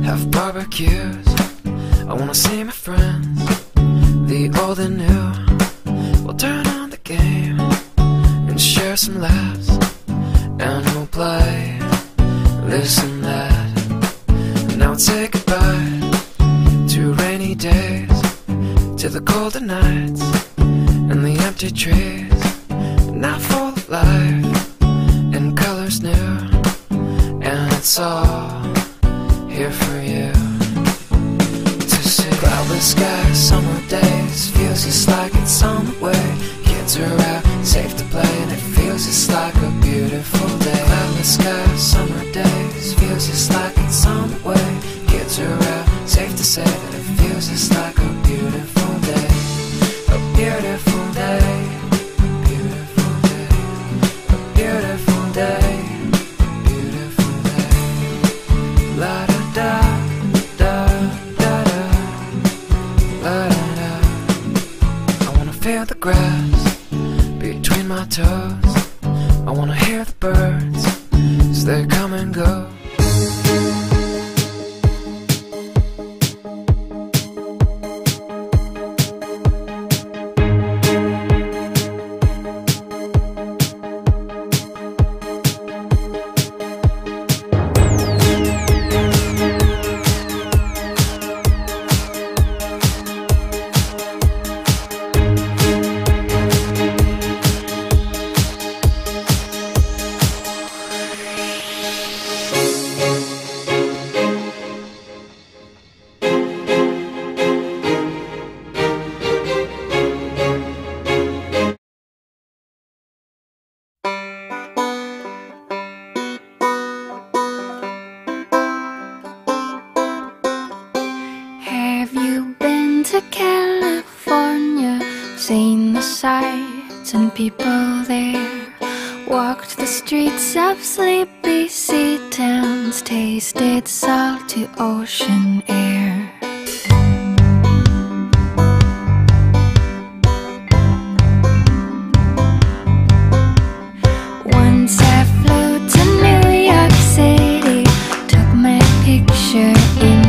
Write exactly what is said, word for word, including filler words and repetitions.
have barbecues. I wanna see my friends, the old and new. We'll turn on the game and share some laughs, and we'll play this and that. Now we'll say goodbye to rainy days, to the colder nights and the empty trees. Now full of life and colors new, and it's all here for you to see. Cloudless sky, summer days, feels just like it's on the way. Kids are out, safe to play, and it feels just like a beautiful day. Cloudless sky, summer days, feels just like it's on the way. Kids are out, safe to say that it feels just like a beautiful day. A beautiful day, a beautiful day, a beautiful day, a beautiful day. La da da, da da da, la da da. I wanna feel the grass between my toes. I wanna hear the birds as they come and go. Have you been to California? Seen the sights and people there? Walked the streets of sleepy sea towns, tasted salty ocean air. Once I flew to New York City, took my picture in